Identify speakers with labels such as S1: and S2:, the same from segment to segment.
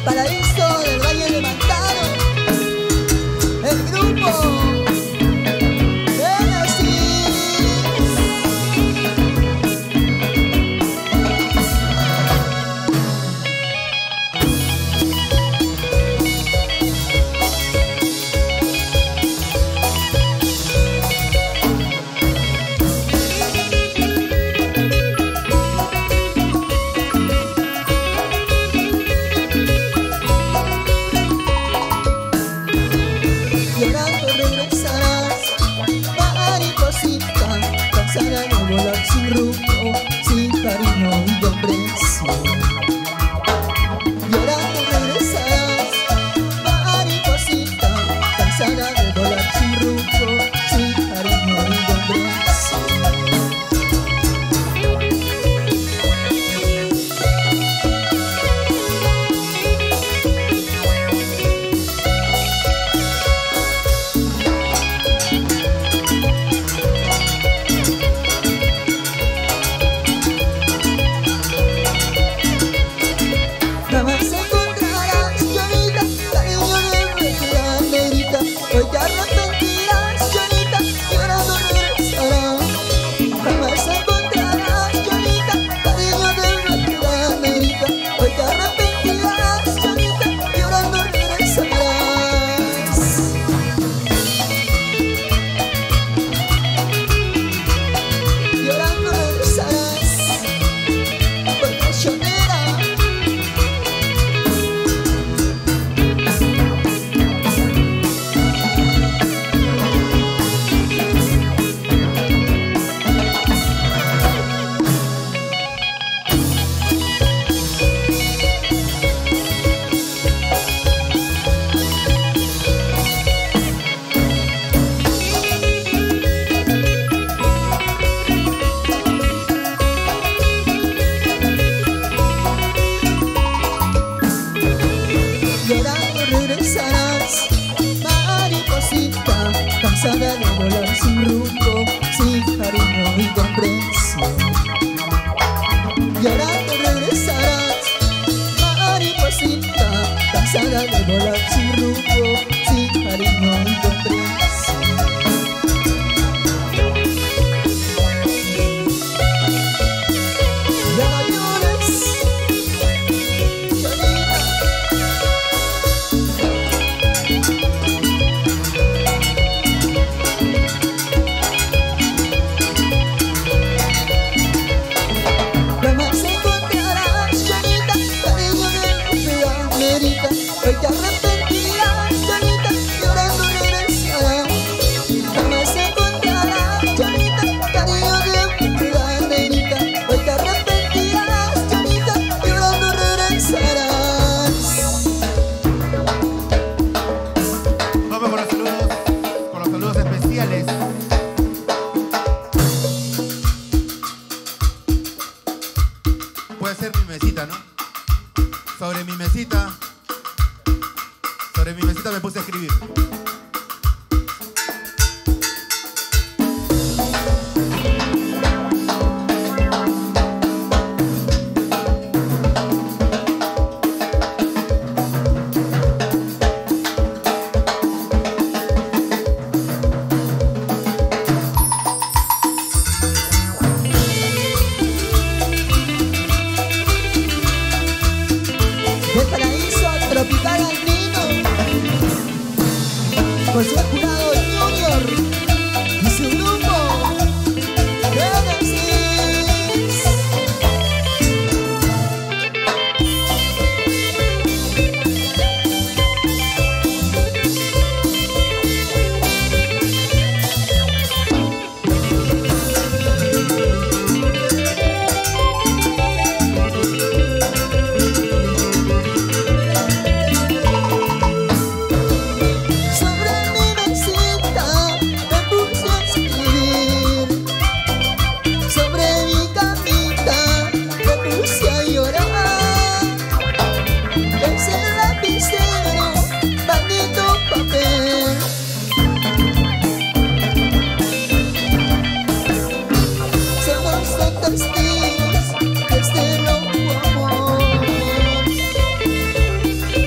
S1: paraíso del Valle de Mantaro, el grupo llorando regresarás, mariposita, cansada de volar sin rumbo, sin cariño y comprensión. Llorando regresarás, mariposita, cansada de volar sin rumbo, sin cariño y comprensión. Jamás encontrarás, Jonita, cariño de nuestra negrita. Hoy te arrepentirás, Jonita, llorando regresarás. Jamás encontrarás, Jonita, cariño de nuestra negrita. Hoy te arrepentirás, Jonita, llorando regresarás. Llorando regresarás, por traicionera. Llorando regresarás, mariposita, cansada de volar sin rumbo, sin cariño y comprensión. Llorando regresarás, mariposita, cansada de volar sin rumbo, sin cariño y comprensión. Ya no llores, Jonita. Jamás encontrarás, Jonita, cariño de nuestra negrita. Hoy te arrepentirás, Jonita, llorando regresarás. Jamás encontrarás, Jonita, cariño de nuestra negrita. Hoy te arrepentirás, Jonita, llorando regresarás.
S2: Vamos con los saludos especiales. Puede ser mi mesita, ¿no? Sobre mi mesita me puse a escribir.
S1: Del paraíso tropical andino, José Jurado Junior y su grupo Genesis. Sobre mi mesita me puse a escribir, sobre mi camita me puse a llorar. Ese lapicero, maldito papel. Somos testigos de este loco amor.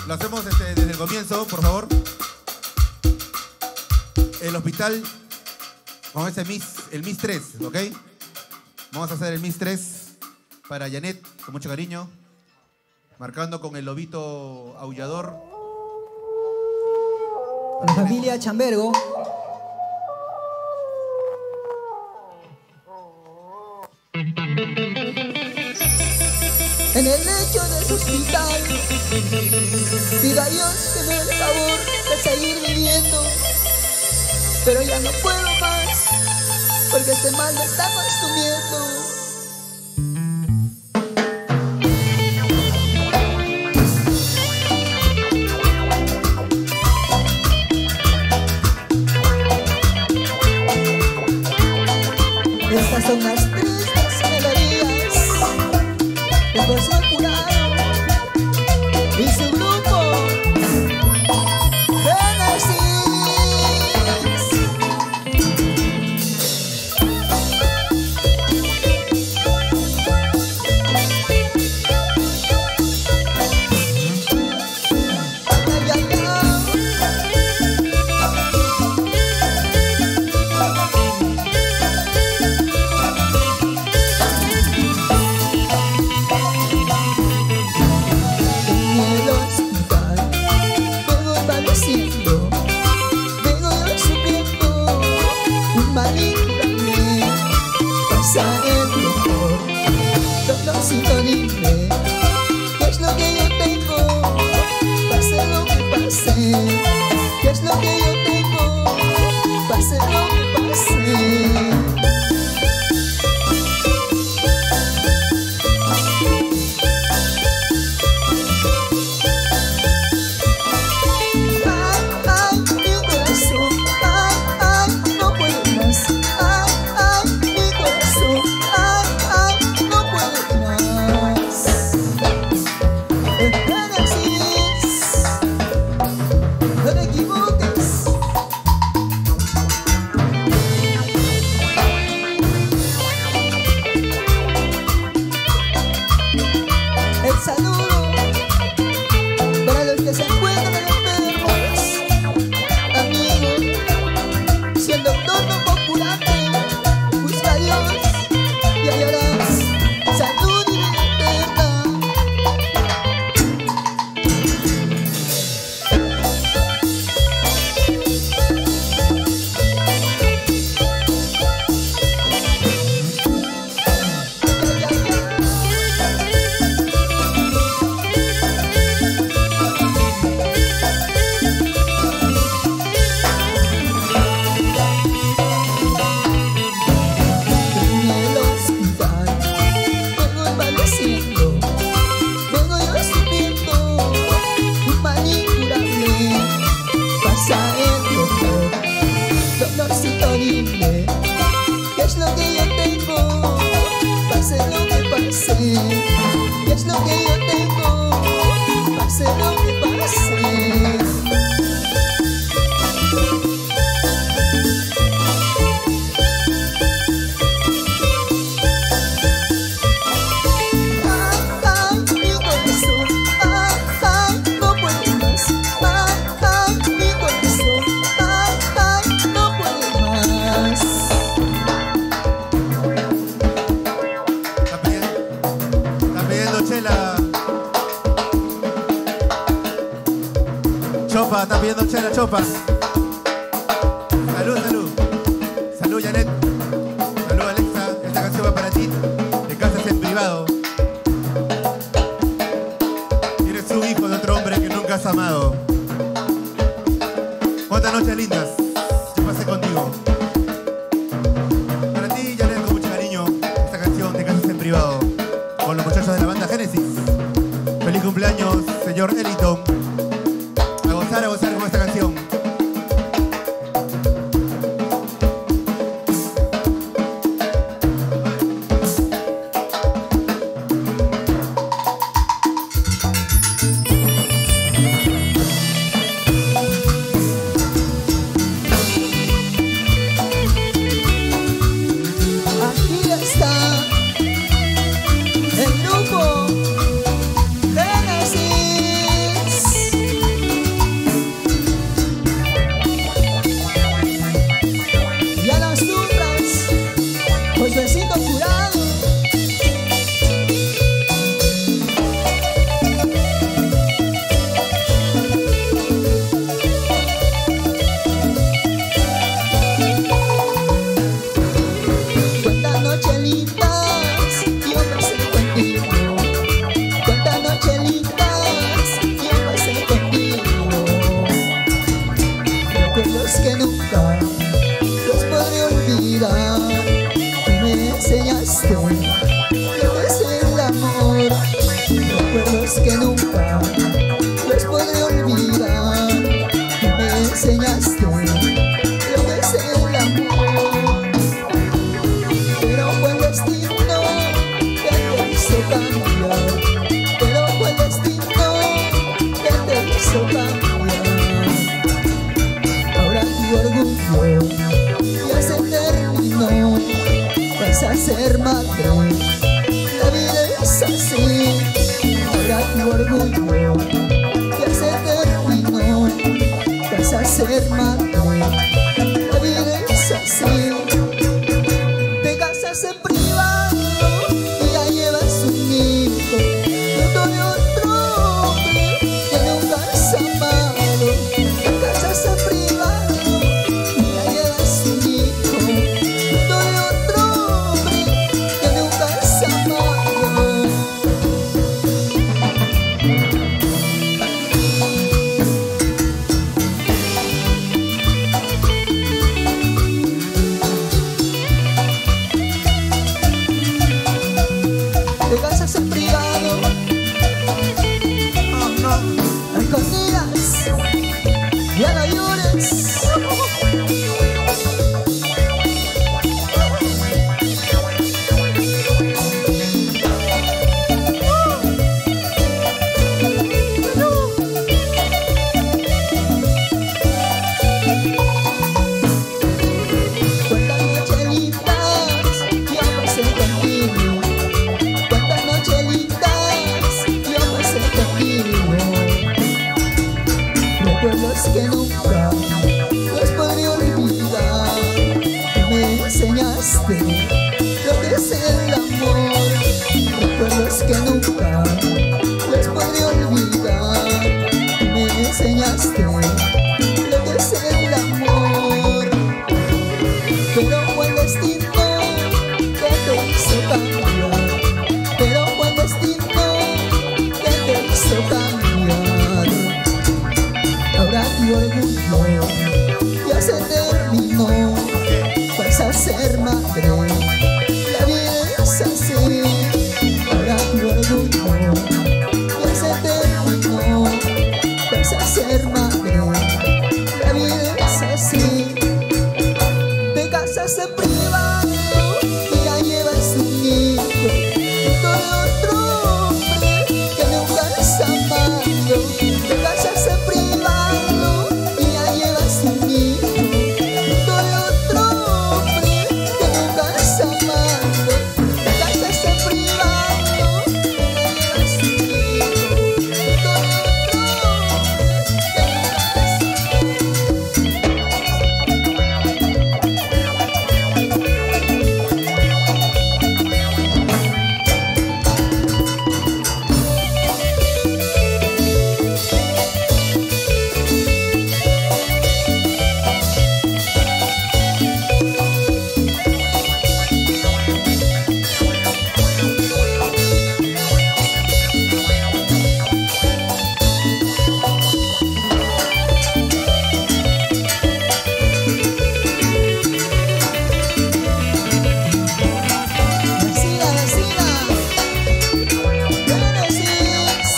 S2: Lo hacemos desde el comienzo, por favor. El hospital con ese el MIS 3, ¿ok? Vamos a hacer el MIS 3 para Janet, con mucho cariño. Marcando con el lobito aullador.
S1: Para la familia Chambergo. En el lecho de su hospital, pido a Dios que me dé el favor de seguir viviendo. Pero ya no puedo más, porque este mal me está consumiendo. Estas son las tristes melodías de José Jurado y su grupo Génesis. Dime, ¿qué es lo que yo tengo? Pase lo que pase. ¿Qué es lo que yo tengo? Pase lo que pase. El saludo para los que se encuentran enfermos, amigos. Si el doctor no puede curarte, busca a Dios y hallarás salud y vida eterna. Dime, ¿qué es lo que yo tengo? Pase lo que pase. ¿Qué es lo que yo tengo? Pase lo que pase.
S2: Chopa, está pidiendo chela, Chopa. Salud, salud. Salud, Janet. Salud, Alexa. Esta canción va para ti. Te casas en privado. Eres un hijo de otro hombre que nunca has amado. ¿Cuántas noches lindas yo pasé contigo? Para ti, Janet, con mucho cariño, esta canción, Te casas en privado, con los muchachos de la banda Génesis. Feliz cumpleaños, señor Eliton. A gozar con esta canción.
S1: Aquí está el grupo Génesis. recuerdos que nunca los podré olvidar. Me enseñaste lo que es el amor, pero fue el destino que te hizo cambiar. Pero fue el destino que te hizo cambiar. Ahora tu orgullo ya se terminó. Vas a ser madre, la vida es así. Ahora tu orgullo ya se terminó. Vas a ser madre, la vida es así. Te casas en privado y ya llevas un hijo, fruto de otro hombre que nunca has amado. Te casas en privado y ya llevas un hijo, fruto de otro hombre que nunca has amado. Te casas en privado, a escondidas, ya no llores. Cuántas noches lindas yo pasé contigo, cuántas noches lindas yo pasé contigo. Recuerdos que nunca los podré olvidar. Me enseñaste lo que es el amor. Recuerdos que nunca los podré olvidar. Me enseñaste lo que es el amor, pero fue el destino que te hizo cambiar. Pero fue el destino que te hizo cambiar. Ahora tu orgullo ya se terminó. Vas a ser madre, la vida es así. Ahora tu orgullo ya se terminó. Vas a ser madre, la vida es así. Te casas en privado y ya llevas un hijo, fruto de otro hombre que nunca has amado. Te casas en privado y ya llevas un hijo, fruto de otro hombre que nunca has amado. Te casas en privado y ya llevas un hijo, fruto de otro vecina, vecina, ¿qué le decís?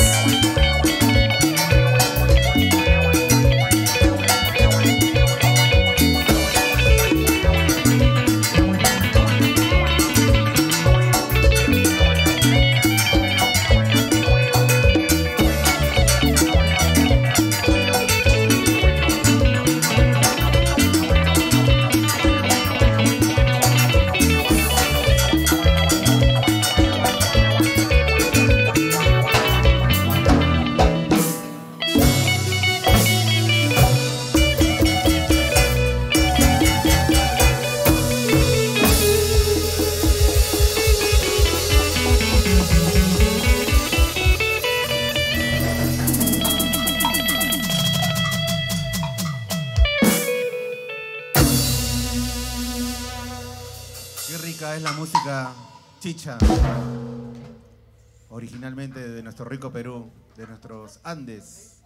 S2: Qué rica es la música chicha. Originalmente de nuestro rico Perú, de nuestros Andes.